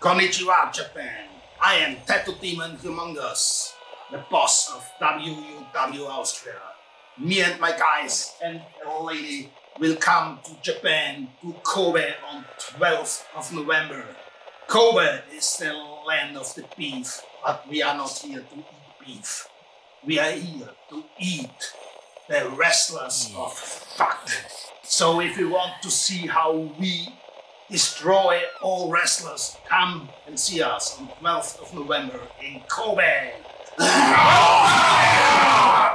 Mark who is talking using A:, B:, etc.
A: Konnichiwa, Japan. I am Tattoo Demon Humongous, the boss of WUW Austria. Me and my guys and a lady will come to Japan, to Kobe on 12th of November. Kobe is the land of the beef, but we are not here to eat beef. We are here to eat the wrestlers of fuck. So if you want to see how we destroy all wrestlers, come and see us on 12th of November in Kobe.